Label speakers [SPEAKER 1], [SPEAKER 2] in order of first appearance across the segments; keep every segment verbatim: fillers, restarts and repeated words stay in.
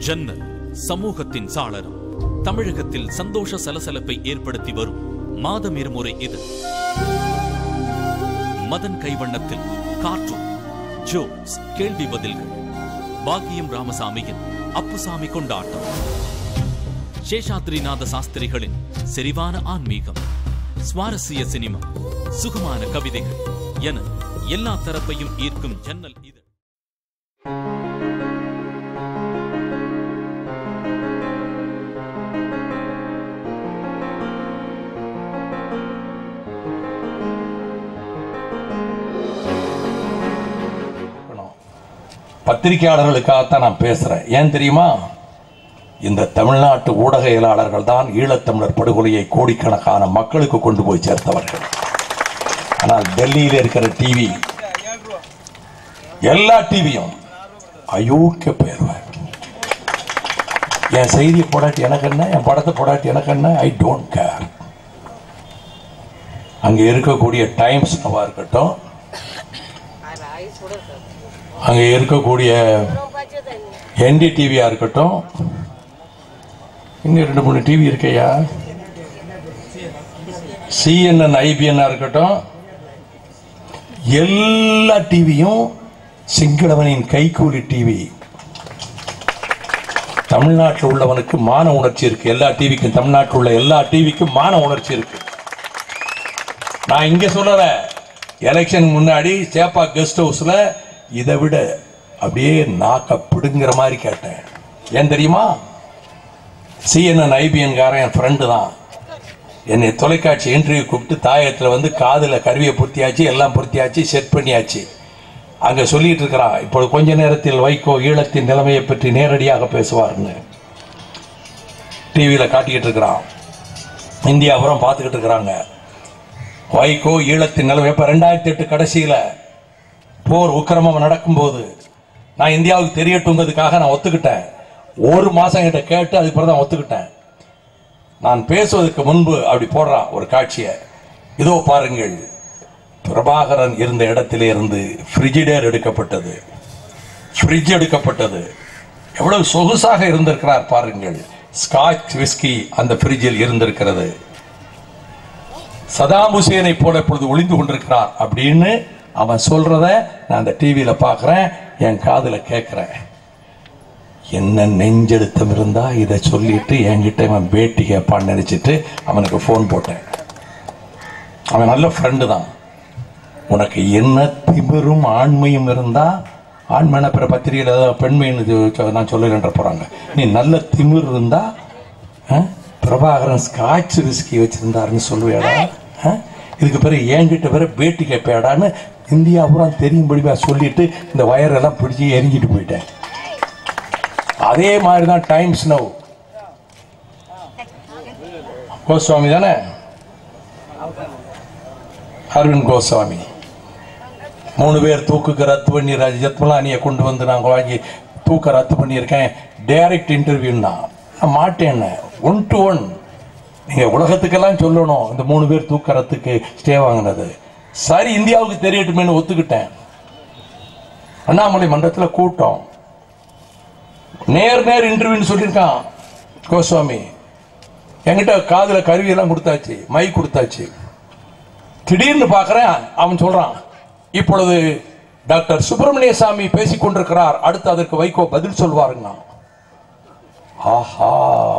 [SPEAKER 1] ஜன்னல் சமூகத்தின் சாளரம். தமிழகத்தில் சந்தோஷ சலசலப்பை ஏற்படுத்தி வரும் மாதம் இருமுறை இது. மதன் கைவண்ணத்தில் கார்ட்டூன், ஜோக்ஸ், கேள்வி பதில்கள். பாக்கியம் ராமசாமியின் அப்புசாமி கொண்டாட்டம். சேஷாத்ரிநாத சாஸ்திரிகளின் செறிவான ஆன்மீகம், சுவாரஸ்ய சினிமா, சுகமான கவிதைகள் என எல்லா தரப்பையும் ஈர்க்கும் ஜன்னல் இது.
[SPEAKER 2] பத்திரிகையாளர்களுக்காகத்தான் நான் பேசுறேன். ஏன் தெரியுமா? இந்த தமிழ்நாட்டு ஊடகவியலாளர்கள் தான் ஈழத்தமிழர் படுகொலையை கோடிக்கணக்கான மக்களுக்கு கொண்டு போய் சேர்த்தவர்கள். ஆனால் டெல்லியில் இருக்கிற டிவி, எல்லா டிவியும் அயோக்கிய போயிருவார். என் செய்தியை போடாட்டி எனக்கு என்ன, என் படத்தை போடாட்டி எனக்கு என்ன, ஐ டோன்ட் கேர். அங்கே இருக்கக்கூடிய டைம்ஸ் நவா இருக்கட்டும், அங்கே இருக்கக்கூடிய என்டி டிவியா இருக்கட்டும், இன்னும் ரெண்டு மூணு டிவி இருக்கையா, சிஎன்என் ஐபிஎன் இருக்கட்டும், எல்லா டிவியும் சிங்களவனின் கைகூலி டிவி. தமிழ்நாட்டில் உள்ளவனுக்கு மான உணர்ச்சி இருக்கு. எல்லா டிவிக்கும், தமிழ்நாட்டில் உள்ள எல்லா டிவிக்கும் மான உணர்ச்சி இருக்கு. நான் இங்க சொல்லல, எலெக்ஷன் முன்னாடி சேப்பா கெஸ்ட் ஹவுஸ்ல இதை விட அப்படியே நாக்க பிடுங்கிற மாதிரி கேட்டேன். ஏன் தெரியுமா? சிஎன்என் ஐபிஎன் காரன் என் ஃப்ரெண்டு தான். என்னை தொலைக்காட்சி இன்டர்வியூ கூப்பிட்டு தாயத்தில் வந்து காதில் கருவியை பொருத்தியாச்சு, எல்லாம் பொருத்தியாச்சு, செட் பண்ணியாச்சு. அங்கே சொல்லிட்டு இருக்கிறான், இப்பொழுது கொஞ்ச நேரத்தில் வைகோ ஈழத்தின் நிலைமையை பற்றி நேரடியாக பேசுவார்னு டிவியில் காட்டிக்கிட்டு இருக்கிறான். இந்தியாபுரம் பார்த்துக்கிட்டு இருக்கிறாங்க. வைகோ ஈழத்தின் நிலைமை இப்போ ரெண்டாயிரத்தி எட்டு கடைசியில் போர் உக்கிரமம் நடக்கும்போது நான் இந்தியாவுக்கு தெரியட்டுங்கிறதுக்காக நான் ஒத்துக்கிட்டேன். ஒரு மாசம் கிட்ட கேட்டு அதுக்கு தான் ஒத்துக்கிட்டேன். நான் பேசுவதற்கு முன்பு அப்படி போடுறான் ஒரு காட்சியை. இதோ பாருங்கள், பிரபாகரன் இருந்த இடத்திலே இருந்து ஃப்ரிஜிடேர் எடுக்கப்பட்டது, ஃப்ரிட்ஜ் எடுக்கப்பட்டது. எவ்வளவு சொகுசாக இருந்திருக்கிறார் பாருங்கள். ஸ்காட்ச் விஸ்கி அந்த ஃப்ரிட்ஜில் இருந்திருக்கிறது. சதாம் ஹுசேனை போல இப்பொழுது ஒளிந்து கொண்டிருக்கிறார் அப்படின்னு அவன் சொல்றத நான் அந்த டிவியில பாக்குறேன், என் காதுல கேட்கிறேன். என்ன நெஞ்செழுத்தம் இருந்தா இதை சொல்லிட்டு என்கிட்ட அவன் பேட்டி கேட்பான்னு நினைச்சிட்டு அவனுக்கு போன் போட்டேன். அவன் நல்ல ஃப்ரெண்டு தான். உனக்கு என்ன திமிரும் ஆண்மையும் இருந்தா, ஆண்மையான பிற பத்திரிகையில் பெண்மைன்னு நான் சொல்லுகின்ற போறாங்க, நீ நல்ல திமிர் இருந்தா பிரபாகரன் ஸ்காட்ச் விஸ்கி வச்சிருந்தாருன்னு சொல்லுவேடா, இதுக்கு பிறகு என்கிட்ட பிற பேட்டி கேட்பேடான்னு இந்தியா பூரா தெரியும்படியா சொல்லிட்டு இந்த வயரெல்லாம் பிடிச்சி எரிஞ்சிட்டு போயிட்டேன். அதே மாதிரி தான் டைம்ஸ் நவ். கோஸ்வாமி தானே, அரவிந்த் கோஸ்வாமி. மூணு பேர் தூக்குக்கு ரத்து பண்ணி ஜத்மலானியை கொண்டு வந்து நாங்கள் வாங்கி தூக்க ரத்து பண்ணியிருக்கேன். டைரக்ட் இன்டர்வியூன்னா நான் மாட்டேன். ஒன் டு ஒன் நீங்க உலகத்துக்கெல்லாம் சொல்லணும் இந்த மூணு பேர் தூக்கறதுக்கு ஸ்டே வாங்கினது. சரி, இந்தியாவுக்கு தெரியட்டுமேனு ஒத்துக்கிட்டேன். அண்ணாமலை மன்றத்தில் கூட்டம், நேர் நேர் இன்டர்வியூன்னு சொல்லியிருக்கான் கோஸ்வாமி. என்கிட்ட காதுல கருவியெல்லாம் கொடுத்தாச்சு, மை கொடுத்தாச்சு. திடீர்னு பார்க்கிறேன் அவன் சொல்றான், இப்பொழுது டாக்டர் சுப்பிரமணிய சாமி பேசிக் கொண்டிருக்கிறார், அடுத்து அதற்கு வைகோ பதில் சொல்வாருங்க. ஆஹா,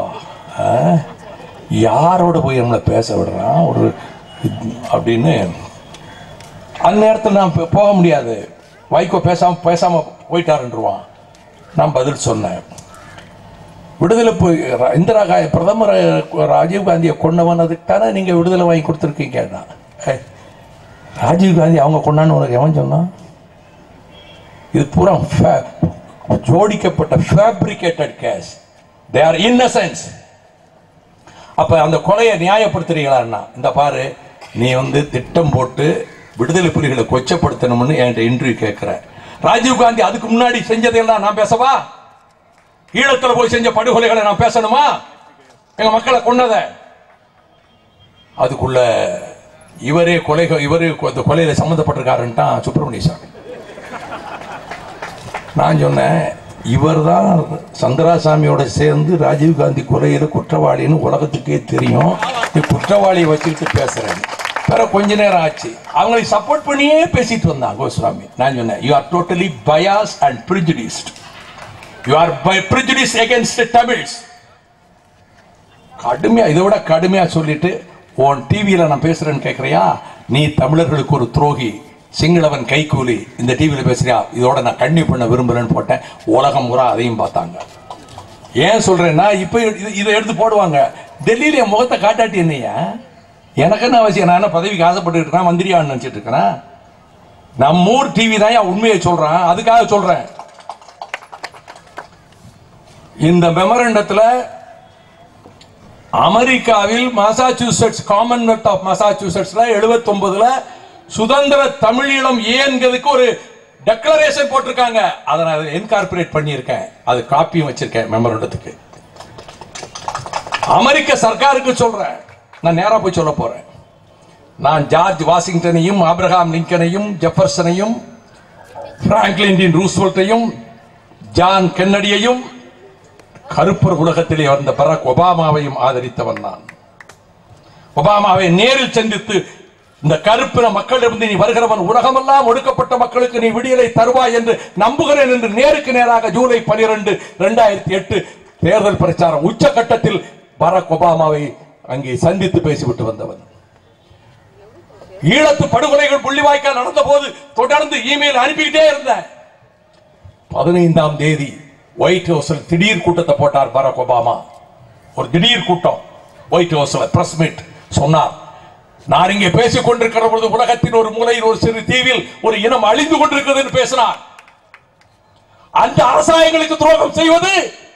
[SPEAKER 2] யாரோட போய் நம்மளை பேச விடுறான் ஒரு அப்படின்னு. அந்த நேரத்தில் நான் போக முடியாது, வைகோ பேசாம பேசாம போயிட்டாருன்றான். நான் பதில் சொன்னேன். விடுதலை போய் இந்திரா காந்தி பிரதமர் ராஜீவ் காந்தியை கொண்டவன், அதுக்கு தானே நீங்க விடுதலை வாங்கி கொடுத்துருக்கீங்க. ராஜீவ் காந்தி அவங்க கொண்டான்னு உனக்கு எவன் சொன்னான்? இது பூரா ஜோடிக்கப்பட்ட fabricated case. They are innocents. அப்ப அந்த கொலையை நியாயப்படுத்துறீங்களா? இந்த பாரு, நீ வந்து திட்டம் போட்டு விடுதலை புலிகளை கொச்சப்படுத்தணும்னு என்கிட்ட இன்டர்வியூ கேட்கிற. ராஜீவ் காந்தி அதுக்கு முன்னாடி செஞ்சதெல்லாம் நான் பேசவா? ஈழத்துல போய் செஞ்ச படுகொலைகளை நான் பேசணுமா? எங்க மக்களை கொன்னத அதுக்குள்ள இவரே கொலை இவரே கொலையில சம்பந்தப்பட்டிருக்காருன்ட்டான் சுப்பிரமணிய சாமி. நான் சொன்னேன், இவர் தான் சந்திராசாமியோட சேர்ந்து ராஜீவ்காந்தி கொலையில குற்றவாளின்னு உலகத்துக்கே தெரியும். நீ குற்றவாளியை வச்சுக்கிட்டு பேசுறேன். வேற கொஞ்ச நேரம் ஆச்சு, அவங்களை சப்போர்ட் பண்ணியே பேசிட்டு வந்தான் கோஸ்வாமி. நான் சொன்னேன், you are totally bias and prejudiced. You are by prejudice against Tamils. கடுமையா, இதை விட கடுமையா சொல்லிட்டு, உன் டிவியில நான் பேசுறேன்னு கேட்கறியா, நீ தமிழர்களுக்கு ஒரு துரோகி, சிங்களவன் கைகூலி, இந்த டிவியில பேசுறியா, இதோட நான் கண்ணி பண்ண விரும்புறேன்னு போட்டேன். உலகம் பூரா அதையும் பார்த்தாங்க. ஏன் சொல்றேன்னா, இப்ப இதை எடுத்து போடுவாங்க. டெல்லியில என் முகத்தை காட்டாட்டி என்னையா, எனக்கு என்ன அவசியம்? நான் என்ன பதவிக்கு ஆசைப்பட்டு இருக்கேன், மந்திரியான்னு நினைச்சிட்டு இருக்கிறேன்? நம்ம ஊர் டிவி தான் என் உண்மையை சொல்றேன், அதுக்காக சொல்றேன். இந்த மெமரண்டத்துல அமெரிக்காவில் மாசாச்சூசெட்ஸ், காமன்வெல்த் ஆஃப் மாசாச்சூசெட்ஸ்ல எழுபத்தி ஒன்பதுல சுதந்திர தமிழீழம் ஏன்கிறதுக்கு ஒரு டெக்ளரேஷன் போட்டிருக்காங்க. அதை நான் இன்கார்பரேட் பண்ணியிருக்கேன், அது காப்பியும் வச்சிருக்கேன் மெமரண்டத்துக்கு. அமெரிக்க சர்க்காருக்கு சொல்றேன், நான் நேரா போய் சொல்ல போறேன். நான் ஜார்ஜ் வாஷிங்டனையும், ஆப்ரஹாம் லிங்கனையும், ஜெஃபர்சனையும், பிராங்க்லின் டி ரூஸ்வெல்ட்டையும், ஜான் கென்னடியையும், கருப்பர் உலகத்திலே வந்த பராக் ஒபாமாவையும் ஆதரித்தவன் நான். ஒபாமாவை நேரில் சந்தித்து, இந்த கருப்பின மக்களிடமிருந்து நீ வருகிறவன், உலகமெல்லாம் ஒடுக்கப்பட்ட மக்களுக்கு நீ விடியலை தருவாய் என்று நம்புகிறேன் என்று நேருக்கு நேராக ஜூலை பனிரெண்டு இரண்டாயிரத்தி எட்டு தேர்தல் பிரச்சாரம் உச்சகட்டத்தில் பராக் ஒபாமாவை அங்கே சந்தித்து பேசிவிட்டு வந்தவன். ஈழத்து படுகொலைகள் புள்ளிவாய்க்கால் நடந்த போது தொடர்ந்து இமெயில் அனுப்பிக்கிட்டே இருந்தேன். பதினைந்தாம் தேதி ஒயிட் ஹவுஸில் திடீர் கூட்டத்தை போட்டார் பராக் ஒபாமா. ஒரு திடீர் கூட்டம் ஒயிட் ஹவுஸ்ல, பிரஸ் மீட். சொன்னார், நான் இங்கே பேசிக் கொண்டிருக்கிற பொழுது உலகத்தின் ஒரு மூலையில் ஒரு சிறு தீவில் ஒரு இனம் அழிந்து கொண்டிருக்கிறது என்று பேசினார். அந்த அரசாங்கங்களுக்கு துரோகம் செய்வது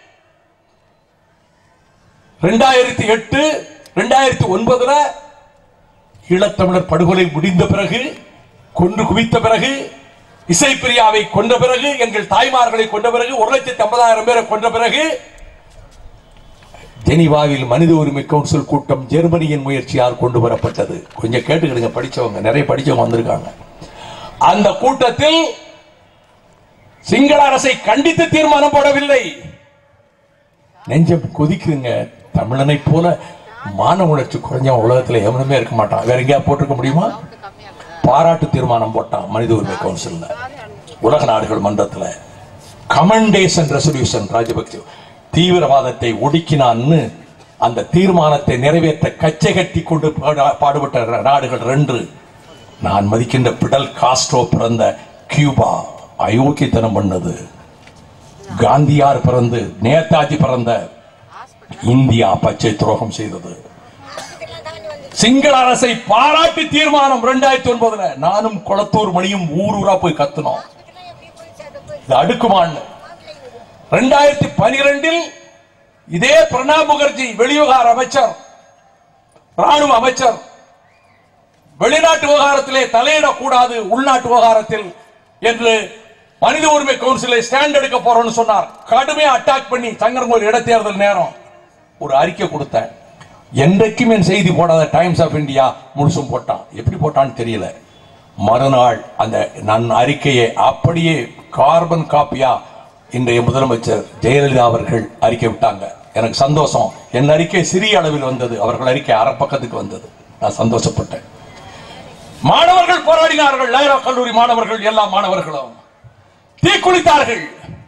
[SPEAKER 2] இரண்டாயிரத்தி எட்டு இரண்டாயிரத்தி ஒன்பதுல ஈழத்தமிழர் படுகொலை முடிந்த பிறகு, கொன்று குவித்த பிறகு, இசைப்பிரியாவை கொன்ற பிறகு, எங்கள் தாய்மார்களை கொன்ற பிறகு, ஒரு லட்சத்தி ஐம்பதாயிரம் பேரை கொன்ற பிறகு, ஜெனீவாவில் மனித உரிமை கவுன்சில் கூட்டம் ஜெர்மனியின் முயற்சியால் கொண்டு வரப்பட்டது. கொஞ்சம் கேட்டுக்கிடுங்க, படிச்சவங்க நிறைய படிச்சவங்க வந்திருக்காங்க. அந்த கூட்டத்தில் சிங்கள அரசை கண்டித்து தீர்மானம் போடவில்லை. நெஞ்சம் கொதிக்குங்க. தமிழனை போல மான உணர்ச்சி குறைஞ்ச உலகத்தில் எவனுமே இருக்க மாட்டான். வேற எங்கேயா போட்டிருக்க முடியுமா? பாராட்டு தீர்மானம் போட்டான் மனித உரிமை கவுன்சில், உலக நாடுகள் மன்றத்தில். Commendation resolution. ராஜபக்சே தீவிரவாதத்தை ஒடுக்கினான்னு அந்த தீர்மானத்தை நிறைவேற்ற கச்சை கட்டி கொண்டு பாடுபட்ட நாடுகள் ரெண்டு. நான் மதிக்கின்ற பிடல் காஸ்ட்ரோ பிறந்த கியூபா அயோக்கியத்தனம் பண்ணது. காந்தியார் பிறந்து, நேதாஜி பிறந்த இந்தியா பச்சை துரோகம் செய்தது. சிங்கள அரசை பாராட்டி தீர்மானம் இரண்டாயிரத்தி ஒன்பதுல நானும் கொளத்தூர் மணியும் ஊர் ஊரா போய் கத்துனோம். இது அடுக்குமான்னு. இரண்டாயிரத்தி பனிரெண்டில் இதே பிரணாப் முகர்ஜி வெளிவிவகார அமைச்சர், ராணுவ அமைச்சர், வெளிநாட்டு விவகாரத்திலே தலையிடக்கூடாது உள்நாட்டு விவகாரத்தில் என்று மனித உரிமை கவுன்சிலை ஸ்டாண்ட் எடுக்க போறோம்னு சொன்னார். கடுமையா அட்டாக் பண்ணி சங்கரங்கோயில் இடைத்தேர்தல் நேரம் ஒரு அறிக்கை கொடுத்தேன். என்றைக்கும் என் செய்தி போடாத டைம்ஸ் ஆஃப் இந்தியா முழுசும் போட்டான். எப்படி போட்டான்னு தெரியல. மறுநாள் அந்த நான் அறிக்கையை அப்படியே கார்பன் காப்பியா இன்றைய முதலமைச்சர் ஜெயலலிதா அவர்கள் அறிக்கை விட்டாங்க. எனக்கு சந்தோஷம். என் அறிக்கை சிறிய அளவில் வந்தது, அவர்கள் அறிக்கை அரை பக்கத்துக்கு வந்தது. நான் சந்தோஷப்பட்டேன். மாணவர்கள் போராடினார்கள். லைரா கல்லூரி மாணவர்கள், எல்லா மாணவர்களும் தீக்குளித்தார்கள்.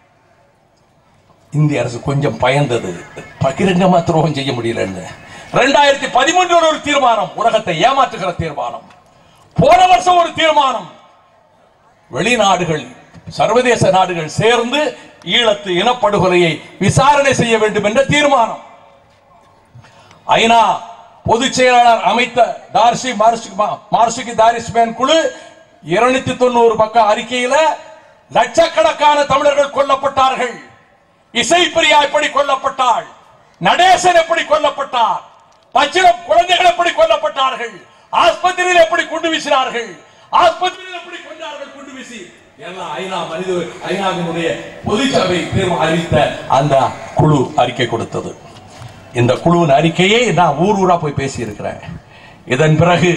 [SPEAKER 2] இந்திய அரசு கொஞ்சம் பயந்தது, பகிரங்கமா துரோகம் செய்ய முடியல. இரண்டாயிரத்தி பதிமூன்றில் ஒரு தீர்மானம், உலகத்தை ஏமாற்றுகிற தீர்மானம். போன வருஷம் ஒரு தீர்மானம். வெளிநாடுகள், சர்வதேச நாடுகள் சேர்ந்து ஈழத்து இனப்படுகொலையை விசாரணை செய்ய வேண்டும் என்ற தீர்மானம். ஐநா பொதுச் செயலாளர் அமைத்த டார்சி மார்சுகி தாரிஸ்மேன் குழு இருநூத்தி தொண்ணூறு பக்க அறிக்கையில லட்சக்கணக்கான தமிழர்கள் கொல்லப்பட்டார்கள். இசைப்பிரியா எப்படி கொல்லப்பட்டாள், நடேசன் எப்படி கொல்லப்பட்டார், பச்சிளம் குழந்தைகள் எப்படி கொல்லப்பட்டார்கள், ஆஸ்பத்திரியில் எப்படி குண்டு வீசினார்கள், ஆஸ்பத்திரியில் எப்படி கொண்டார்கள் குண்டு வீசி, எல்லாம் ஐநா மனித ஐநாவினுடைய பொதுச்சபை அறிவித்த அந்த குழு அறிக்கை கொடுத்தது. இந்த குழுவின் அறிக்கையை நான் ஊர் ஊரா போய் பேசி இருக்கிறேன். இதன் பிறகு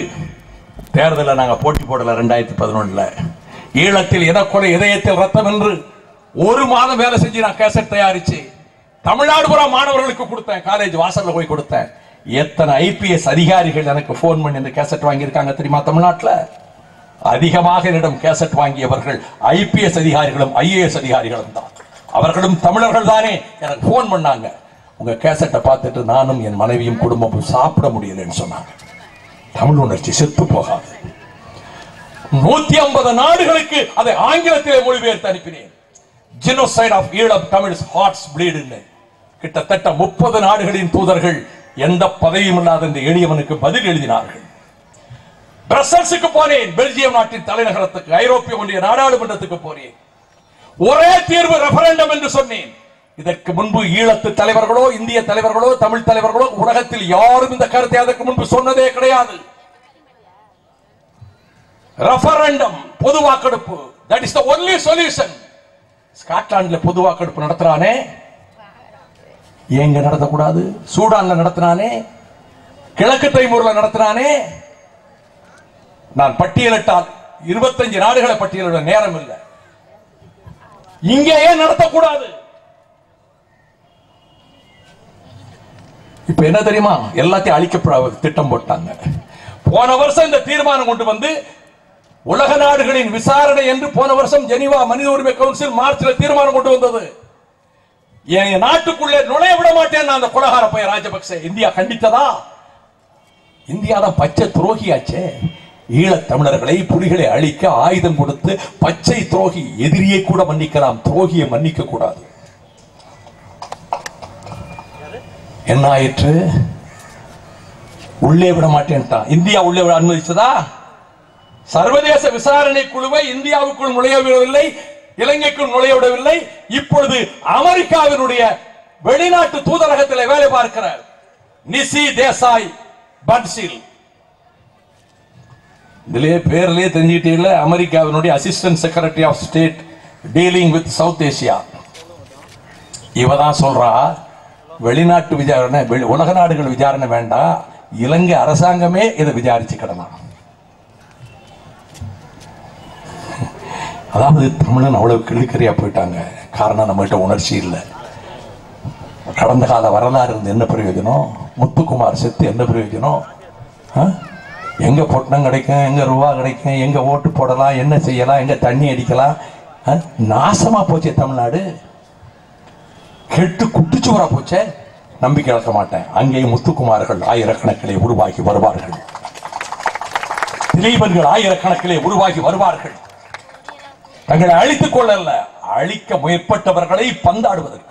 [SPEAKER 2] தேர்தலில் நாங்கள் போட்டி போடல. இரண்டாயிரத்தி பதினொன்னுல ஈழத்தில் இனக்கொலை இதயத்தில் ரத்தம் என்று ஒரு மாதம் வேலை செஞ்சு நான் கேசட் தயாரிச்சு தமிழ்நாடு பூரா மாணவர்களுக்கு கொடுத்தேன். காலேஜ் வாசல்ல போய் கொடுத்தேன். எத்தனை ஐபிஎஸ் அதிகாரிகள் எனக்கு போன் பண்ணி இந்த கேசட் வாங்கியிருக்காங்க தெரியுமா? தமிழ்நாட்டில் அதிகமாக என்னிடம் கேசட் வாங்கியவர்கள் ஐபிஎஸ் அதிகாரிகளும் ஐஏஎஸ் அதிகாரிகளும் தான். அவர்களும் தமிழர்கள் தானே எனக்கு போன் பண்ணாங்க. உங்க கேசட்டை பார்த்துட்டு நானும் என் மனைவியும் குடும்பமும் சாப்பிட முடியலன்னு சொன்னாங்க. தமிழ் உணர்ச்சி செத்து போகாது. நூத்தி ஐம்பது நாடுகளுக்கு அதை ஆங்கிலத்திலே மொழிபெயர்த்து அனுப்பினேன். Genocide of Eelam Tamils hearts bleed. கிட்டத்தட்ட முப்பது நாடுகளின் தூதர்கள் எந்த பதவியும் இல்லாத இந்த எளியவனுக்கு பதில் எழுதினார்கள். பிரசல்ஸுக்கு போனேன், பெல்ஜியம் நாட்டின் தலைநகரத்துக்கு, ஐரோப்பிய ஒன்றிய நாடாளுமன்றத்துக்கு போனேன். ஒரே தீர்வு ரெஃபரண்டம் என்று சொன்னேன். இதற்கு முன்பு ஈழத்து தலைவர்களோ இந்திய தலைவர்களோ தமிழ் தலைவர்களோ உலகத்தில் யாரும் இந்த கருத்தை அதற்கு முன்பு சொன்னதே கிடையாது. ரெஃபரண்டம், பொது வாக்கெடுப்பு, that is the only solution. ஸ்காட்லாந்துல பொது வாக்கெடுப்பு நடத்துறானே, ஏங்க நடத்தக்கூடாது? சூடான்ல நடத்தினானே, கிழக்கு தைமூர்ல நடத்தினானே. நான் பட்டியலிட்டால் இருபத்தஞ்சு நாடுகளை பட்டியலிட நேரம் இல்லை. இங்கே ஏன் நடத்தக்கூடாது? இப்ப என்ன தெரியுமா? எல்லாத்தையும் அழிக்க திட்டம் போட்டாங்க. போன வருஷம் இந்த தீர்மானம் கொண்டு வந்து உலக நாடுகளின் விசாரணை என்று போன வருஷம் ஜெனீவா மனித உரிமை கவுன்சில் மார்ச்சில் தீர்மானம் கொண்டு வந்தது. என் நாட்டுக்குள்ளே நுழைய விட மாட்டேன் அந்த கொலகார பையன் ராஜபக்சே. இந்தியா கண்டித்ததா? இந்தியா தான் பச்சை துரோகியாச்சே. ஈழத் தமிழர்களை புலிகளை அழிக்க ஆயுதம் கொடுத்து பச்சை துரோகி. எதிரியை கூட மன்னிக்கலாம், துரோகியை மன்னிக்க கூடாது. என்ன ஆயிற்று? உள்ளே விட மாட்டேன்ட்டான். இந்தியா உள்ளே விட அனுமதிச்சதா? சர்வதேச விசாரணை குழுவை இந்தியாவுக்குள் நுழைய விடவில்லை, இலங்கைக்குள் நுழைய விடவில்லை. இப்பொழுது அமெரிக்காவினுடைய வெளிநாட்டு தூதரகத்தில் வேலை பார்க்கிற நிசி தேசாய் பன்சில், இதிலே பேர்லயே தெரிஞ்சுக்கிட்டீங்கள, அமெரிக்காவினுடைய assistant secretary of state dealing with South Asia. இவதான் சொல்றா, வெளிநாட்டு விசாரணை, உலக நாடுகள் விசாரணை வேண்டாம், இலங்கை அரசாங்கமே இதை விசாரிச்சுக்கிடலாம். அதாவது தமிழன் அவ்வளவு கிளிக்கறியா போயிட்டாங்க. காரணம் நம்மகிட்ட உணர்ச்சி இல்லை. கடந்த கால வரலாறு இருந்து என்ன பிரயோஜனம்? முத்துக்குமார் செத்து என்ன பிரயோஜனம்? எங்க பொட்டணம் கிடைக்கும், எங்க ரூபா கிடைக்கும், எங்க ஓட்டு போடலாம், என்ன செய்யலாம், எங்க தண்ணி அடிக்கலாம். நாசமா போச்சே தமிழ்நாடு, கெட்டு குட்டிச்சுவரா போச்சே. நம்பிக்கை இழக்க மாட்டேன். அங்கே முத்துக்குமார்கள் ஆயிரக்கணக்கிலே உருவாகி வருவார்கள், திலீபன்கள் ஆயிரக்கணக்கிலே உருவாகி வருவார்கள். தங்களை அழித்துக் கொள்ளல, அழிக்க முற்பட்டவர்களை பந்தாடுவதற்கு.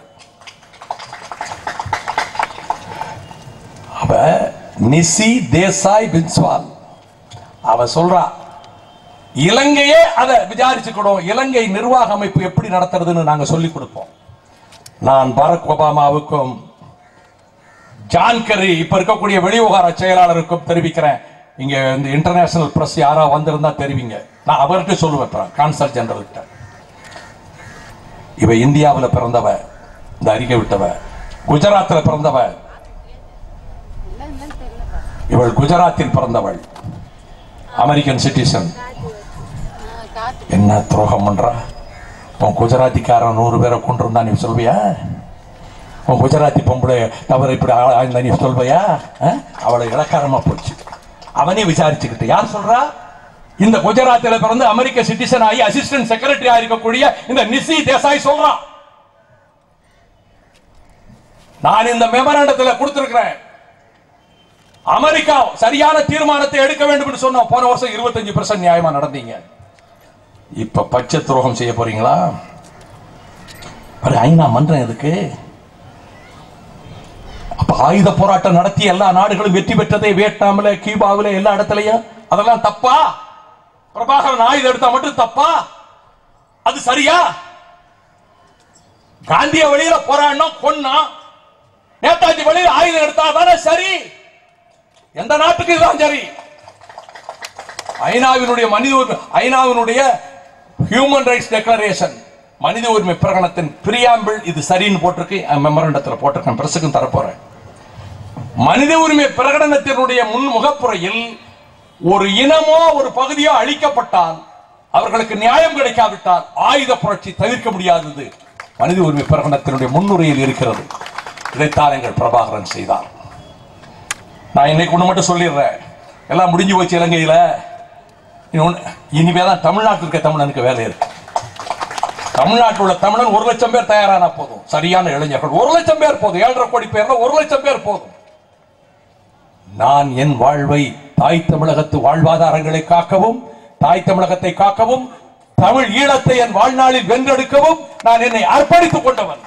[SPEAKER 2] அவ நிசி தேசாய் பின்ஸ்வால் அவ சொல்றா, இலங்கையே அதை விசாரிச்சுக்கணும், இலங்கை நிர்வாக அமைப்பு எப்படி நடத்துறதுன்னு நாங்க சொல்லிக் கொடுப்போம். நான் பராக் ஒபாமாவுக்கும் ஜான் கெர்ரி இப்ப இருக்கக்கூடிய வெளிவிவகார செயலாளருக்கும் தெரிவிக்கிறேன். இங்க இந்த இன்டர்நேஷனல் பிரஸ் யாரா வந்திருந்தா தெரிவிங்க. நான் அவர்கிட்ட சொல்லுவேன், கான்சல் ஜெனரல் கிட்ட. இவ இந்தியாவில் பிறந்தவ, இந்த அறிக்கை விட்டவ, குஜராத்தில் பிறந்தவ, இவள் குஜராத்தில் பிறந்தவள், அமெரிக்கன் சிட்டிசன். என்ன துரோகம் பண்றா? உன் குஜராத்திக்காரன் நூறு பேரை கொண்டு இருந்தா நீ சொல்வியா? உன் குஜராத்தி பொம்பளை தவறு இப்படி ஆழ்ந்தா நீ சொல்வையா? அவளை இலக்காரமா போச்சு. அவனே விசாரிச்சுக்கிட்டு யார் சொல்றா? இந்த குஜராத்தில் பிறந்து அமெரிக்க சிட்டிசன் ஆகி அசிஸ்டன்ட் செக்ரட்டரியா இருக்கக்கூடிய இந்த நிசி தேசாய் சொல்றான். நான் இந்த மெமராண்டத்தில் கொடுத்திருக்கிறேன். அமெரிக்கா சரியான தீர்மானத்தை எடுக்க வேண்டும் என்று சொன்ன போன வருஷம் இருபத்தஞ்சு பெர்சென்ட் நியாயமா நடந்தீங்க. இப்ப பச்சை துரோகம் செய்ய போறீங்களா? ஐநா மன்றம் எதுக்கு? அப்ப ஆயுத போராட்டம் நடத்தி எல்லா நாடுகளும் வெற்றி பெற்றதை, வியட்நாமில், கியூபாவில், எல்லா இடத்துலயும். அதெல்லாம் தப்பா? பிரபாகரன் ஆயுதம் எடுத்தா மட்டும் தப்பா? அது சரியா? காந்திய வழியில போராடணும், கொன்னா. நேதாஜி வழியில் ஆயுதம் எடுத்தா தானே சரி? எந்த நாட்டுக்கு இதுதான் சரி? ஐநாவினுடைய மனித உரிமை, ஐநாவினுடைய ஹியூமன் ரைட்ஸ் டெக்ளரேஷன், மனித உரிமை பிரகடனத்தின் பிரியாம்பிள் இது சரின்னு போட்டிருக்கு. மெமரண்டத்தில் போட்டிருக்கேன், பிரசுக்கும் தரப்போறேன். மனித உரிமை பிரகடனத்தினுடைய முன் முகப்புறையில் ஒரு இனமோ ஒரு பகுதியோ அழிக்கப்பட்டால் அவர்களுக்கு நியாயம் கிடைக்காவிட்டால் ஆயுத புரட்சி தவிர்க்க முடியாதது மனித உரிமை பிரகடனத்தினுடைய முன்னுரையில் இருக்கிறது. இதைத்தான் எங்கள் பிரபாகரன் செய்தார். நான் இன்னைக்கு ஒண்ணு மட்டும் சொல்லிடுறேன், எல்லாம் முடிஞ்சு போச்சு இலங்கையில. இனிமேதான் தமிழ்நாட்டில் இருக்க தமிழனுக்கு வேலை இருக்கு. தமிழ்நாட்டில் உள்ள தமிழன் ஒரு லட்சம் பேர் தயாரானா போதும். சரியான இளைஞர்கள் ஒரு லட்சம் பேர் போதும். ஏழரை கோடி பேர் ஒரு லட்சம் பேர் போதும். நான் என் வாழ்வை தாய் தமிழகத்து வாழ்வாதாரங்களை காக்கவும், தாய் தமிழகத்தை காக்கவும், தமிழ் ஈழத்தை என் வாழ்நாளில் வென்றெடுக்கவும் நான் என்னை அர்ப்பணித்துக் கொண்டவன்.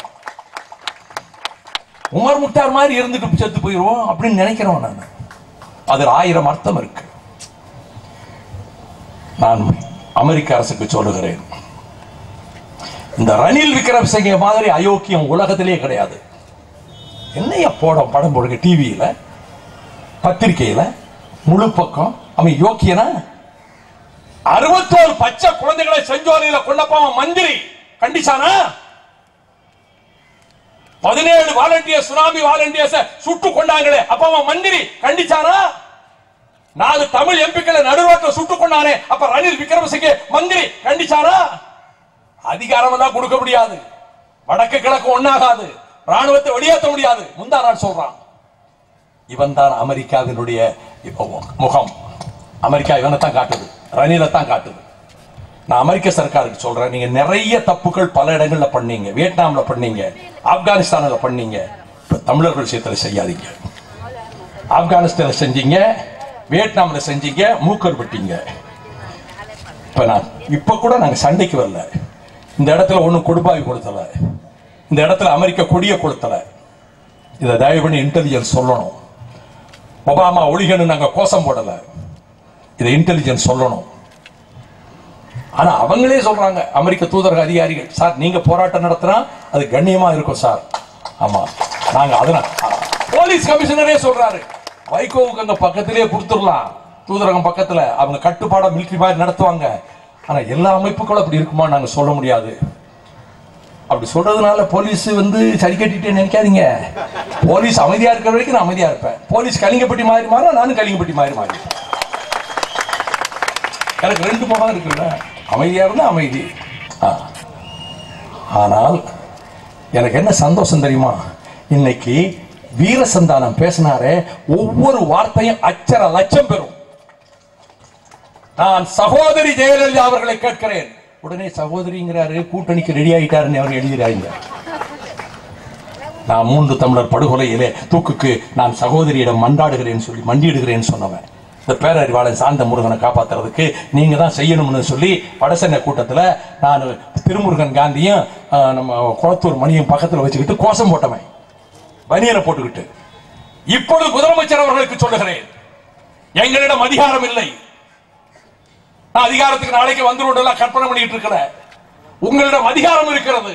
[SPEAKER 2] உமர் முக்தார் மாதிரி இருந்துட்டு செத்து போயிருவோம் அப்படின்னு நினைக்கிறவன் நான். அதில் ஆயிரம் அர்த்தம் இருக்கு. நான் அமெரிக்க அரசுக்கு சொல்லுகிறேன், இந்த ரணில் விக்ரமசிங்கே மாதிரி அயோக்கியம் உலகத்திலே கிடையாது. என்னைய போட படம் போடுங்க டிவியில பத்திரிகையில முழு பக்கம். அவன் யோக்கியனா? அறுபத்தோரு பச்சை குழந்தைகளை செஞ்சோலையில கொண்டப்பவன் மந்திரி கண்டிச்சானா? பதினேழு வாலண்டியர் சுனாமி வாலண்டியர்ஸ் சுட்டு கொண்டாங்களே, அப்ப அவன் மந்திரி கண்டிச்சானா? நாலு தமிழ் எம்பிக்களை நடுரோட்டில் சுட்டு கொண்டானே, அப்ப ரணில் விக்ரமசிங்கே மந்திரி கண்டிச்சாரா? அதிகாரம் எல்லாம் கொடுக்க முடியாது, வடக்கு கிழக்கு ஒன்னாகாது, ராணுவத்தை வெளியேற்ற முடியாது. முந்தா நாள் சொல்றான். இவன் தான் அமெரிக்காவினுடைய முகம். அமெரிக்கா இவனை தான் காட்டுது, ரணிலை தான் காட்டுது. நான் அமெரிக்க சர்க்காருக்கு சொல்றேன், நீங்க நிறைய தப்புகள் பல இடங்கள்ல பண்ணீங்க. வியட்நாம்ல பண்ணீங்க, ஆப்கானிஸ்தான்ல பண்ணீங்க. இப்ப தமிழர்கள் விஷயத்துல செய்யாதீங்க. ஆப்கானிஸ்தான்ல செஞ்சீங்க, வியட்நாம்ல செஞ்சீங்க, மூக்கர் விட்டீங்க. இப்ப நான் இப்ப கூட நாங்க சண்டைக்கு வரல. இந்த இடத்துல ஒண்ணும் கொடுப்பாவி கொடுத்தல, இந்த இடத்துல அமெரிக்க கொடிய கொடுத்தல. இதை தயவு பண்ணி இன்டெலிஜென்ஸ் சொல்லணும். ஒபாமா ஒளிகன்னு நாங்க கோஷம் போடல, இதை இன்டெலிஜென்ஸ் சொல்லணும். ஆனா அவங்களே சொல்றாங்க, அமெரிக்க தூதரக அதிகாரிகள், சார் நீங்க போராட்டம் நடத்தினா அது கண்ணியமா இருக்கும் சார். ஆமா, நாங்க அதனால போலீஸ் கமிஷனரே சொல்றாரு, வைகோவுக்கு அங்க பக்கத்திலேயே கொடுத்துடலாம், தூதரகம் பக்கத்துல அவங்க கட்டுப்பாட மிலிட்டரி மாதிரி நடத்துவாங்க. ஆனா எல்லா அமைப்புகளும் அப்படி இருக்குமா நாங்க சொல்ல முடியாது. அப்படி சொல்றதுனால போலீஸ் வந்து சரி கட்டிட்டே நினைக்காதீங்க. போலீஸ் அமைதியா இருக்கிற வரைக்கும் நான் அமைதியா இருப்பேன். போலீஸ் கலிங்கப்பட்டி மாதிரி மாற, நானும் கலிங்கப்பட்டி மாதிரி மாறி. எனக்கு ரெண்டு முகம் இருக்குல்ல, அமைதியா இருந்தா அமைதி. ஆனால் எனக்கு என்ன சந்தோஷம் தெரியுமா, இன்னைக்கு வீரசந்தானம் பேசினாரே, ஒவ்வொரு வார்த்தையும் அச்சர லட்சம் பெறும். நான் சகோதரி ஜெயலலிதா அவர்களை கேட்கிறேன். உடனே சகோதரிங்கிறாரு, கூட்டணிக்கு ரெடி ஆகிட்டாருன்னு அவர் எழுதுறாங்க. நான் மூன்று தமிழர் படுகொலையிலே தூக்குக்கு நான் சகோதரியிடம் மண்டாடுகிறேன் சொல்லி மண்டியிடுகிறேன் சொன்னவன். இந்த பேரறிவாளன் சாந்த முருகனை காப்பாத்துறதுக்கு நீங்க தான் செய்யணும்னு சொல்லி வடசென்னை கூட்டத்தில் நான் திருமுருகன் காந்தியும் நம்ம குளத்தூர் மணியும் பக்கத்தில் வச்சுக்கிட்டு கோஷம் போட்டவன், பனியனை போட்டுக்கிட்டு. இப்பொழுது முதலமைச்சர் அவர்களுக்கு சொல்லுகிறேன், எங்களிடம் அதிகாரம் இல்லை. நான் அதிகாரத்துக்கு நாளைக்கு வந்துருவோம் கற்பனை பண்ணிட்டு இருக்கிற, உங்களிடம் அதிகாரம் இருக்கிறது.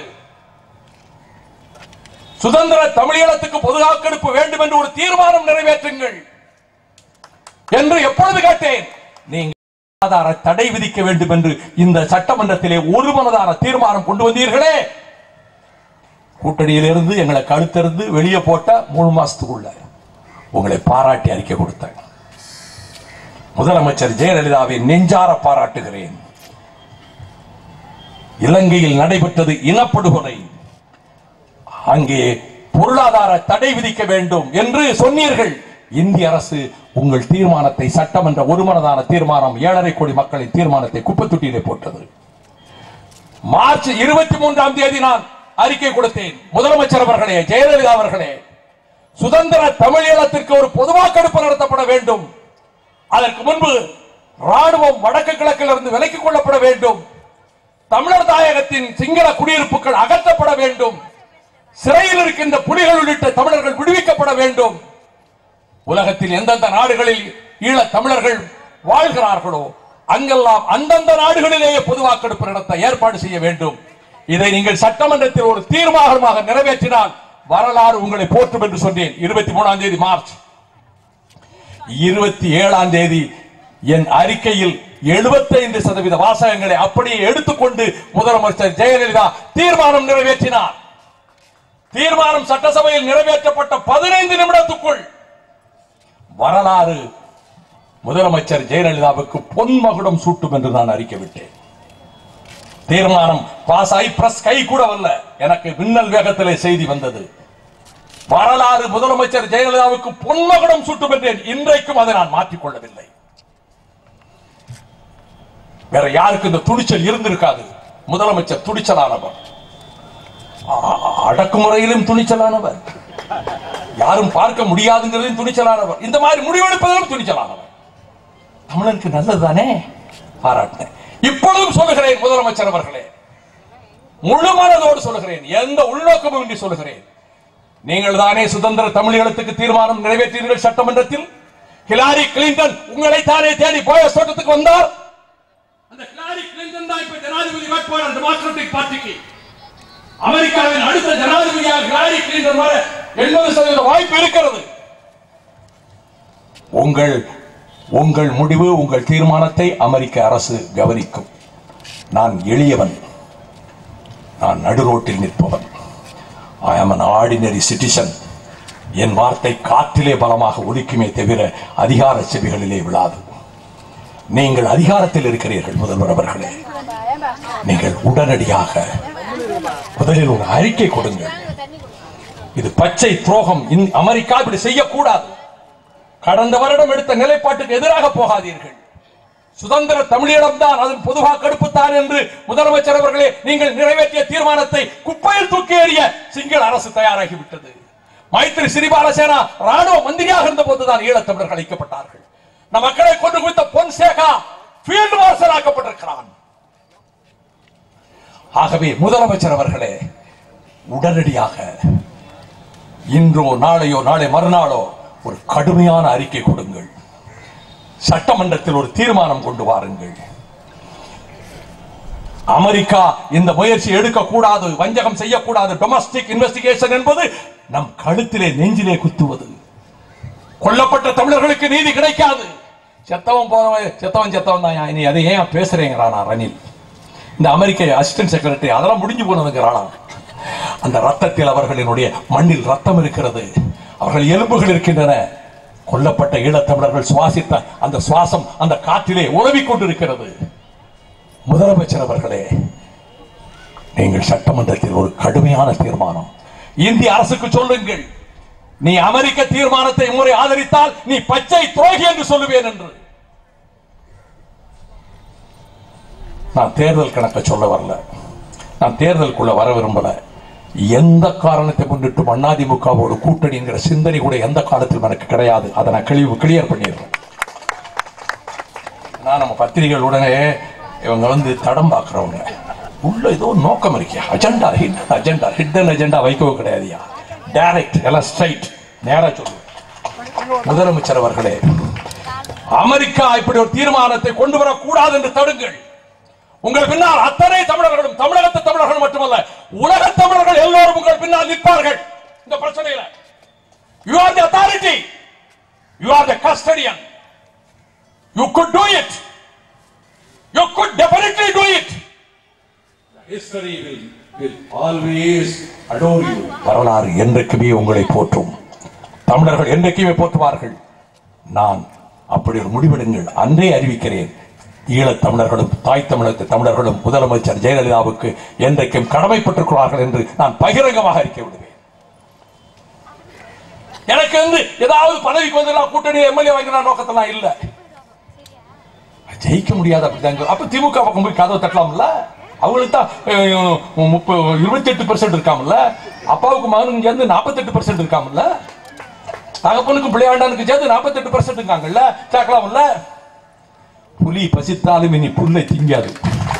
[SPEAKER 2] சுதந்திர தமிழீழத்துக்கு பொது வாக்கெடுப்பு வேண்டும் என்று ஒரு தீர்மானம் நிறைவேற்றுங்கள் என்று எப்பொழுது கேட்டேன். நீங்க பொருளாதார தடை விதிக்க வேண்டும் என்று இந்த சட்டமன்றத்திலே ஒரு மனதான தீர்மானம் கொண்டு வந்தீர்களே, கூட்டணியிலிருந்து எங்களை கழுத்தறிந்து வெளியே போட்ட மூணு மாசத்துக்குள்ள உங்களை பாராட்டி அறிக்கை கொடுத்தேன். முதலமைச்சர் ஜெயலலிதாவை நெஞ்சார பாராட்டுகிறேன். இலங்கையில் நடைபெற்றது இனப்படுகொலை, அங்கே பொருளாதார தடை விதிக்க வேண்டும் என்று சொன்னீர்கள். இந்திய அரசு உங்கள் தீர்மானத்தை, சட்டமன்ற ஒருமனதான தீர்மானம், ஏழரை கோடி மக்களின் தீர்மானத்தை குப்பைத்தொட்டியிலே போட்டது. மார்ச் இருபத்தி மூன்றாம் தேதி நான் அறிக்கை கொடுத்தேன். முதலமைச்சர் அவர்களே, ஜெயலலிதா அவர்களே, சுதந்திர தமிழீழத்திற்கு ஒரு பொது வாக்கெடுப்பு நடத்தப்பட வேண்டும். அதற்கு முன்பு ராணுவம் வடக்கு கிழக்கில் இருந்து விலக்கிக் கொள்ளப்பட வேண்டும். தமிழர் தாயகத்தின் சிங்கள குடியிருப்புகள் அகற்றப்பட வேண்டும். சிறையில் இருக்கின்ற புலிகள் உள்ளிட்ட தமிழர்கள் விடுவிக்கப்பட வேண்டும். உலகத்தில் எந்தெந்த நாடுகளில் ஈழ தமிழர்கள் வாழ்கிறார்களோ அங்கெல்லாம் அந்தந்த நாடுகளிலேயே பொது வாக்கெடுப்பு நடத்த ஏற்பாடு செய்ய வேண்டும். இதை நீங்கள் சட்டமன்றத்தில் ஒரு தீர்மானமாக நிறைவேற்றினால் வரலாறு உங்களை போற்றும் என்று சொன்னேன். இருபத்தி மூணாம் தேதி மார்ச், இருபத்தி ஏழாம் தேதி என் அறிக்கையில் எழுபத்தைந்து சதவீத வாசகங்களை அப்படியே எடுத்துக்கொண்டு முதலமைச்சர் ஜெயலலிதா தீர்மானம் நிறைவேற்றினார். தீர்மானம் சட்டசபையில் நிறைவேற்றப்பட்ட பதினைந்து நிமிடத்துக்குள் வரலாறு முதலமைச்சர் ஜெயலலிதாவுக்கு பொன்மகுடம் சூட்டும் என்று நான் அறிக்கை விட்டேன். தீர்மானம் பாஸ் ஆகி பிரஸ் கை கூட வரல, எனக்கு மின்னல் வேகத்திலே செய்தி வந்தது. வரலாறு முதலமைச்சர் ஜெயலலிதாவுக்கு பொன்மகுடம் சூட்டும் என்றேன். இன்றைக்கும் அதை நான் மாற்றிக்கொள்ளவில்லை. வேற யாருக்கு இந்த துணிச்சல் இருந்திருக்காது. முதலமைச்சர் துணிச்சலானவர், அடக்குமுறையிலும் துணிச்சலானவர், யாரும் பார்க்க முடியாதுங்கிறதையும் துணிச்சலானவர், இந்த மாதிரி முடிவெடுப்பதிலும் துணிச்சலானவர். தமிழனுக்கு நல்லதுதானே, பாராட்டினேன். இப்பொழுதும் சொல்லுகிறேன் முதலமைச்சர் அவர்களே, முழு மனதோடு சொல்லுகிறேன், எந்த உள்நோக்கமும் இன்றி சொல்லுகிறேன். நீங்கள் தானே சுதந்திர தமிழீழத்துக்கு தீர்மானம் நிறைவேற்றீர்கள் சட்டமன்றத்தில். ஹிலாரி கிளின்டன் உங்களை தானே தேடி போயஸ் தோட்டத்துக்கு வந்தார். அந்த ஹிலாரி கிளின்டன் தான் இப்ப ஜனாதிபதி வேட்பாளர் டெமோக்ராட்டிக் பார்ட்டிக்கு. அமெரிக்காவின் அடுத்த ஜனாதிபதியாக ஹிலாரி கிளின்டன் வர எண்பது சதவீத வாய்ப்பு இருக்கிறது. உங்கள் உங்கள் முடிவு, உங்கள் தீர்மானத்தை அமெரிக்க அரசு கவனிக்கும். நான் எளியவன், நான் நடுரோட்டில் நிற்பவன். I am an ordinary citizen. என் வார்த்தை காற்றிலே பலமாக ஒலிக்குமே தவிர அதிகார செவிகளிலே விழாது. நீங்கள் அதிகாரத்தில் இருக்கிறீர்கள் முதல்வர் அவர்களே, நீங்கள் உடனடியாக முதலில் ஒரு அறிக்கை கொடுங்கள். இது பச்சை துரோகம். அமெரிக்கா இப்படி செய்யக்கூடாது. கடந்த வருடம் எடுத்த நிலைப்பாட்டுக்கு எதிராக போகாதீர்கள். சுதந்திர தமிழீழம் தான், அதன் பொது வாக்கெடுப்பு தான் என்று முதலமைச்சர் அவர்களே நீங்கள் நிறைவேற்றிய தீர்மானத்தை குப்பையில் தூக்கி எறிய சிங்கள அரசு தயாராகிவிட்டது. மைத்ரி சிறிபாலசேனா ராணுவ மந்திரியாக இருந்த போதுதான் ஈழத்தமிழர்கள் அழைக்கப்பட்டார்கள். நம் மக்களை கொண்டு குவித்த பொன்சேகா ஃபீல்டு மார்ஷல் ஆக்கப்பட்டிருக்கிறான். ஆகவே முதலமைச்சர் அவர்களே, உடனடியாக இன்றோ நாளையோ நாளை மறுநாளோ ஒரு கடுமையான அறிக்கை கொடுங்கள். சட்டமன்றத்தில் ஒரு தீர்மானம் கொண்டு வாருங்கள். அமெரிக்கா இந்த முயற்சி எடுக்கக்கூடாது, வஞ்சகம் செய்யக்கூடாது. டொமஸ்டிக் இன்வெஸ்டிகேஷன் என்பது நம் கழுத்திலே நெஞ்சிலே குத்துவது. கொல்லப்பட்ட தமிழர்களுக்கு நீதி கிடைக்காது. செத்தவன் போனவன் செத்தவன் செத்தவன் தான். இனி அதை ஏன் பேசுறேங்கிறானா ரணில், இந்த அமெரிக்க அசிஸ்டன்ட் செக்ரட்டரி. அதெல்லாம் முடிஞ்சு போனதுங்கிறானா. அந்த ரத்தத்தில் அவர்களினுடைய மண்ணில் ரத்தம் இருக்கிறது, அவர்கள் எலும்புகள் இருக்கின்றன. கொல்லப்பட்ட ஈழத்தமிழர்கள் சுவாசித்த அந்த சுவாசம் அந்த காற்றிலே உறவிக் கொண்டிருக்கிறது. முதலமைச்சர் அவர்களே, நீங்கள் சட்டமன்றத்தில் ஒரு கடுமையான தீர்மானம் இந்திய அரசுக்கு சொல்லுங்கள். நீ அமெரிக்க தீர்மானத்தை முறை ஆதரித்தால் நீ பச்சை துரோகி என்று சொல்லுவேன் என்று. நான் தேர்தல் கணக்க சொல்ல வரல, நான் தேர்தலுக்குள்ள வர விரும்பல. எந்த காரணத்தை முன்னிட்டு அதிமுகவோடு கூட்டணி என்கிற சிந்தனை கூட எந்த காலத்திலும் எனக்கு கிடையாது. அதை நான் கிளிவு கிளியர் பண்ணிடுறேன். நான் நம்ம பத்திரிகைகள் உடனே இவங்க வந்து தடம் பார்க்கிறவங்க, உள்ள ஏதோ நோக்கம் இருக்கியா, agenda hidden agenda hidden agenda வைக்கவும் கிடையாதுயா. டைரக்ட் எல்லாம் ஸ்ட்ரைட் நேரா சொல்லுவேன். முதலமைச்சர் அவர்களே, அமெரிக்கா இப்படி ஒரு தீர்மானத்தை கொண்டு வரக்கூடாது என்று தடுங்கள். உங்கள் பின்னால் அத்தனை தமிழர்களும், தமிழகத்து தமிழர்கள் மட்டுமல்ல உலக தமிழர்கள் எல்லோரும் உங்கள் பின்னால் நிற்பார்கள். இந்த பிரச்சனையில you are the authority, you are the custodian, you could do it, you could definitely do it. History will, will always adore you. வரலாறு என்றைக்குமே உங்களை போற்றும், தமிழர்கள் என்றைக்குமே போற்றுவார்கள். நான் அப்படி ஒரு முடிவெடுங்கள் அன்றே அறிவிக்கிறேன். ஈழத் தமிழர்களும் தாய் தமிழக தமிழர்களும் முதலமைச்சர் ஜெயலலிதாவுக்கு என்றைக்கும் கடமைப்பட்டிருக்கிறார்கள் என்று நான் பகிரங்கமாக அறிக்கை விடுவேன். எனக்கு வந்து ஏதாவது பதவிக்கு வந்து கூட்டணி எம்எல்ஏ வாங்கின நோக்கத்தெல்லாம் இல்ல. ஜெயிக்க முடியாது அப்படிதான். அப்ப திமுக பக்கம் போய் கதவை தட்டலாம்ல. அவங்களுக்கு தான் முப்பது இருபத்தி எட்டு பெர்சென்ட் இருக்காமல்ல. அப்பாவுக்கு மகனுக்கு சேர்ந்து நாற்பத்தி எட்டு பெர்சென்ட் இருக்காமல்ல. தகப்பனுக்கு பிள்ளையாண்டானுக்கு சேர்ந்து நாற்பத்தி எட்டு பெர்சென்ட் இருக்காங்கல்ல. கேட்கலாம்ல. புலி பசித்தாலும் இனி புல்லை திங்காது.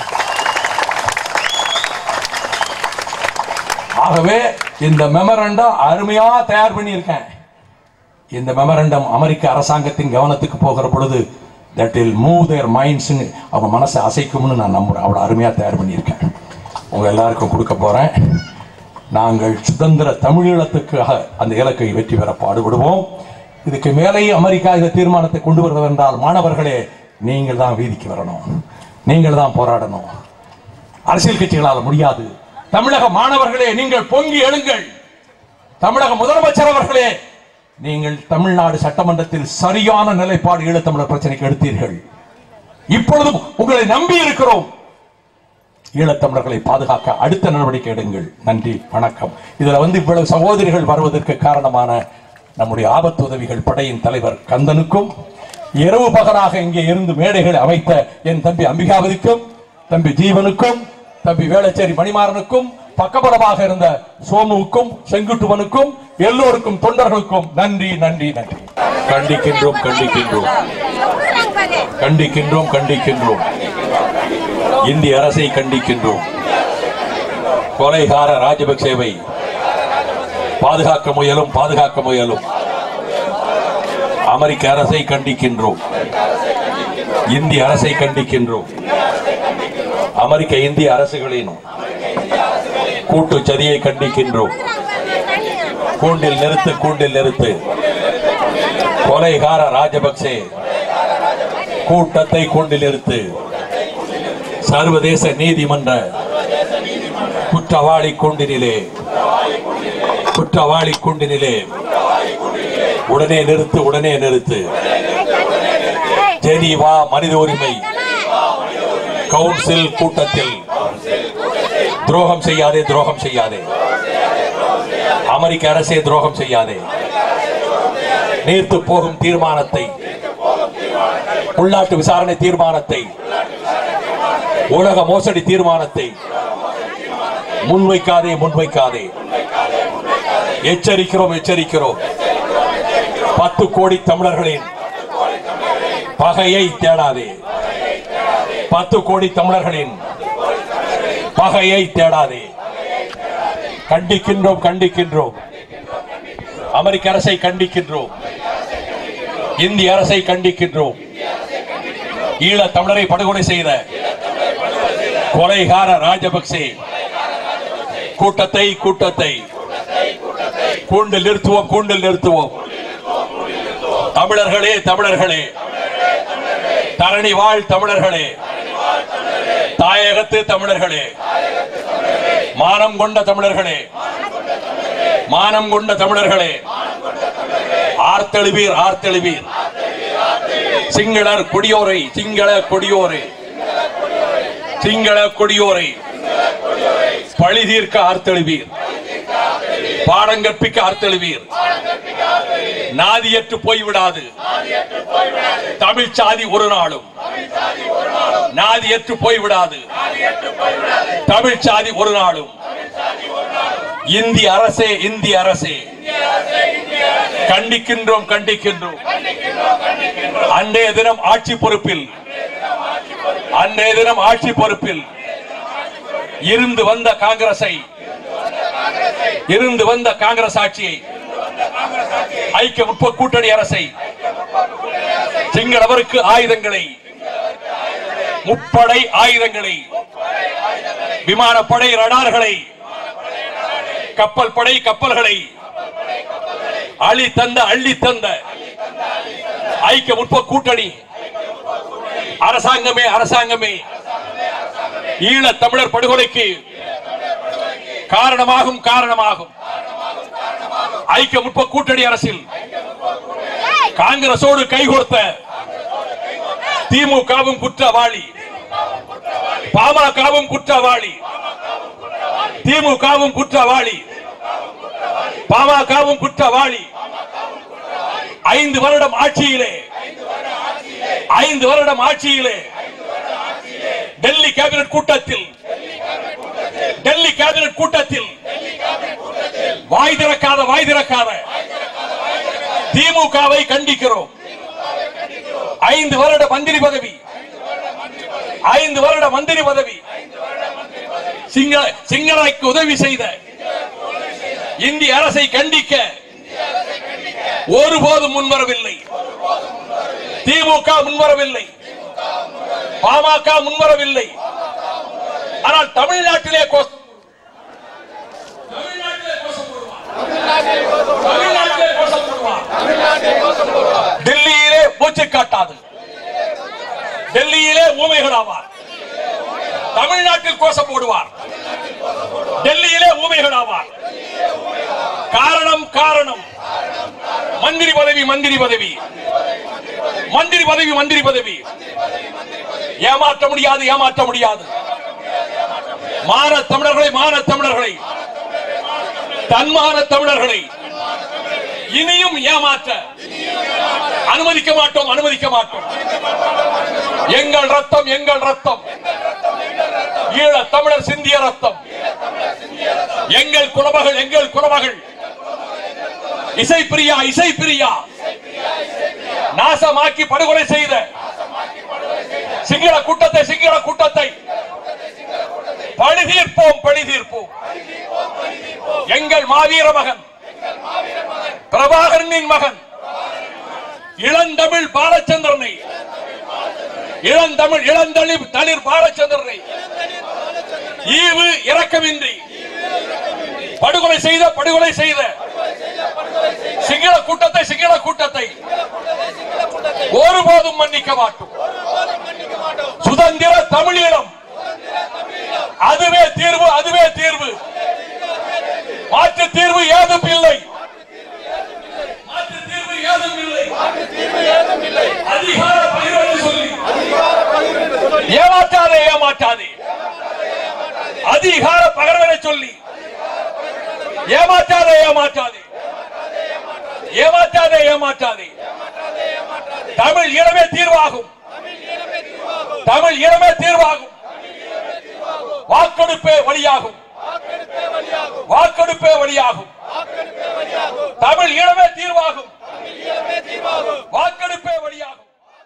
[SPEAKER 2] ஆகவே இந்த மெமரண்டம் அருமையா தயார் பண்ணி இருக்கேன். இந்த மெமரண்டம் அமெரிக்க அரசாங்கத்தின் கவனத்துக்கு போகிற பொழுது that will move their minds, அவங்க மனசை அசைக்கும்னு நான் நம்புறேன். அவ்வளவு அருமையா தயார் பண்ணியிருக்கேன். உங்க எல்லாருக்கும் கொடுக்க போறேன். நாங்கள் சுதந்திர தமிழீழத்துக்காக அந்த இலக்கை வெற்றி பெற பாடுபடுவோம். இதுக்கு மேலே அமெரிக்கா இந்த தீர்மானத்தை கொண்டு வருவது என்றால் மாணவர்களே நீங்கள் தான் வீதிக்கு வரணும், நீங்கள் தான் போராடணும். அரசியல் கட்சிகளால் முடியாது. தமிழக மாணவர்களே நீங்கள் பொங்கி எழுங்கள். தமிழக முதலமைச்சர் அவர்களே நீங்கள் தமிழ்நாடு சட்டமன்றத்தில் சரியான நிலைப்பாடு ஈழத்தமிழர் பிரச்சனைக்கு எடுத்தீர்கள். இப்பொழுதும் உங்களை நம்பி இருக்கிறோம். ஈழத்தமிழர்களை பாதுகாக்க அடுத்த நடவடிக்கை எடுங்கள். நன்றி, வணக்கம். இதுல வந்து இவ்வளவு சகோதரிகள் வருவதற்கு காரணமான நம்முடைய ஆபத்து உதவிகள் படையின் தலைவர் கந்தனுக்கும், இரவு பகலாக இங்கே இருந்து மேடைகளை அமைத்த என் தம்பி அம்பிகாவதிக்கும், தம்பி ஜீவனுக்கும், தம்பி வேளச்சேரி மணிமாறனுக்கும், பக்கபலமாக இருந்த சோமுவுக்கும், செங்குட்டுவனுக்கும், எல்லோருக்கும், தொண்டர்களுக்கும் நன்றி, நன்றி, நன்றி. கண்டிக்கின்றோம் கண்டிக்கின்றோம் கண்டிக்கின்றோம் கண்டிக்கின்றோம் இந்திய அரசை கண்டிக்கின்றோம். கொலைகார ராஜபக்சேவை பாதுகாக்க முயலும் பாதுகாக்க முயலும் அமெரிக்க அரசை கண்டிக்கின்றோம். இந்திய அரசை கண்டிக்கின்றோம். அமெரிக்க இந்திய அரசுகளின் கூட்டு சதியை கண்டிக்கின்றோம். கூண்டில் நிறுத்து, கூண்டில் நிறுத்து. கொலைகார ராஜபக்சே கூட்டத்தை கூண்டில் நிறுத்து. சர்வதேச நீதிமன்ற குற்றவாளி கூண்டினிலே குற்றவாளி கூண்டினிலே உடனே நிறுத்து, உடனே நிறுத்து. ஜெனீவா மனித உரிமை கவுன்சில் கூட்டத்தில் துரோகம் செய்யாதே, துரோகம் செய்யாதே. அமெரிக்க அரசே துரோகம் செய்யாதே. நீர்த்து போகும் தீர்மானத்தை, உள்நாட்டு விசாரணை தீர்மானத்தை, உலக மோசடி தீர்மானத்தை முன்வைக்காதே, முன்வைக்காதே. எச்சரிக்கிறோம், எச்சரிக்கிறோம். பத்து கோடி தமிழர்களின் பகையை தேடாதே. பத்து கோடி தமிழர்களின் பகையை தேடாதே. கண்டிக்கின்றோம், கண்டிக்கின்றோம். அமெரிக்க அரசை கண்டிக்கின்றோம். இந்திய அரசை கண்டிக்கின்றோம். ஈழ தமிழரை படுகொலை செய்த கொலைகார ராஜபக்சே கூட்டத்தை கூட்டத்தை கூண்டில் நிறுத்துவோம், கூண்டில் நிறுத்துவோம். தமிழர்களே, தமிழர்களே, தரணி வாழ் தமிழர்களே, தாயகத்து தமிழர்களே, மானம் கொண்ட தமிழர்களே, மானம் கொண்ட தமிழர்களே, ஆர்த்தெழுவீர், ஆர்த்தெழுவீர். சிங்களர் கொடியோரை, சிங்கள கொடியோரை, சிங்கள கொடியோரை பழி தீர்க்க ஆர்த்தெழுவீர். பாடம் கற்பிக்க ஆர்த்தெழுவீர். நாதியற்று போய்விடாது தமிழ் சாதி ஒரு நாளும். நாதியற்று போய்விடாது தமிழ் சாதி ஒரு நாளும். இந்திய அரசே, இந்திய அரசே, கண்டிக்கின்றோம், கண்டிக்கின்றோம். அன்றைய தினம் ஆட்சி பொறுப்பில் அன்றைய தினம் ஆட்சி பொறுப்பில் இருந்து வந்த காங்கிரஸை இருந்து வந்த காங்கிரஸ் ஆட்சியை, ஐக்கிய முற்போக்கு கூட்டணி அரசை, சிங்களவருக்கு ஆயுதங்களை, முப்படை ஆயுதங்களை, விமானப்படை ரடார்களை, கப்பல் படை கப்பல்களை அள்ளி தந்த அள்ளி தந்த ஐக்கிய முற்போக்கு கூட்டணி அரசாங்கமே அரசாங்கமே ஈழ தமிழர் படுகொலைக்கு காரணமாகும் காரணமாகும் ஐக்கிய முற்போக்கு கூட்டணி அரசில் காங்கிரசோடு கைகோர்த்த திமுகவும் குற்றவாளி, பாமகவும் குற்றவாளி, திமுகவும் குற்றவாளி, பாமகவும் குற்றவாளி. ஐந்து வருடம் ஆட்சியிலே ஐந்து வருடம் ஆட்சியிலே டெல்லி கேபினட் கூட்டத்தில் டெல்லி கேபினட் கூட்டத்தில் வாய் திறக்காத வாய் திறக்காத திமுகவை கண்டிக்கிறோம். ஐந்து வருட மந்திரி பதவி ஐந்து வருட மந்திரி பதவி சிங்கள சிங்களருக்கு உதவி செய்த இந்திய அரசை கண்டிக்க ஒருபோதும் முன்வரவில்லை. திமுக முன்வரவில்லை, பாமக முன்வரவில்லை. ஆனால் தமிழ்நாட்டிலே டெல்லியிலே மூச்சு காட்டாது, டெல்லியிலே ஊமைகளாவார். தமிழ்நாட்டில் கோஷம் போடுவார், டெல்லியிலே ஊமைகளாவார். காரணம் காரணம் மந்திரி பதவி மந்திரி பதவி மந்திரி பதவி மந்திரி பதவி ஏமாற்ற முடியாது ஏமாற்ற முடியாது மான தமிழர்களை மான தமிழர்களை தன்மான தமிழர்களை இனியும் ஏமாற்ற அனுமதிக்க மாட்டோம் அனுமதிக்க மாட்டோம். எங்கள் ரத்தம் எங்கள் ரத்தம் ஈழ தமிழர் சிந்திய ரத்தம். எங்கள் குலமகள் எங்கள் குலமகள் இசை பிரியா இசை பிரியா நாசமாக்கி படுகொலை செய்த சிங்கள கூட்டத்தை சிங்கள கூட்டத்தை பழி தீர்ப்போம் பழி தீர்ப்போம். எங்கள் மாவீர மகன் பிரபாகரனின் மகன் இளந்தமிழ் பாலச்சந்திரனை இளந்தமிழ் இளந்தளிர் தளிர் பாலச்சந்திரனை ஈவு இரக்கமின்றி படுகொலை செய்த படுகொலை செய்த சிங்கள கூட்டத்தை சிங்கள கூட்டத்தை ஒருபோதும் மன்னிக்க மாட்டோம். சுதந்திர தமிழீழம் அதுவே தீர்வு அதுவே தீர்வு. மாற்று தீர்வு ஏதும் இல்லை. மாற்று தீர்வு ஏதும் இல்லை. அதிகார பகிர்வு சொல்லி ஏமாற்றாதே ஏமாற்றாதே. அதிகார பகிர்வனை சொல்லி ஏமாற்றாதே ஏமாற்றாதே ஏமாற்றாதே ஏமாற்றாதே. தமிழ் ஈழமே தீர்வாகும். தமிழ் ஈழமே தீர்வாகும். வாக்கெடுப்பே வழியாகும். வாக்கெடுப்பே வழியாகும். தமிழ் ஈழமே தீர்வாகும். வாக்கெடுப்பே வழியாகும்.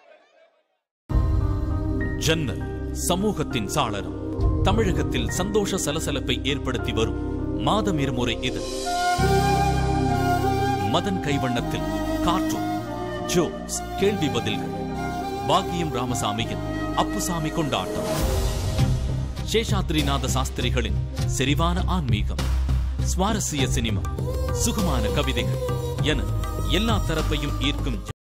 [SPEAKER 1] ஜன்னல் சமூகத்தின் சாளரம். தமிழகத்தில் சந்தோஷ சலசலப்பை ஏற்படுத்தி வரும் மாதம் இருமுறை இது. மதன் கைவண்ணத்தில் கார்ட்டூன், ஜோக்ஸ், கேள்வி பதில்கள், பாக்கியம் ராமசாமியின் அப்புசாமி கொண்டாட்டம், சேஷாத்ரிநாத சாஸ்திரிகளின் செறிவான ஆன்மீகம், சுவாரஸ்ய சினிமா, சுகமான கவிதைகள் என எல்லா தரப்பையும் ஈர்க்கும்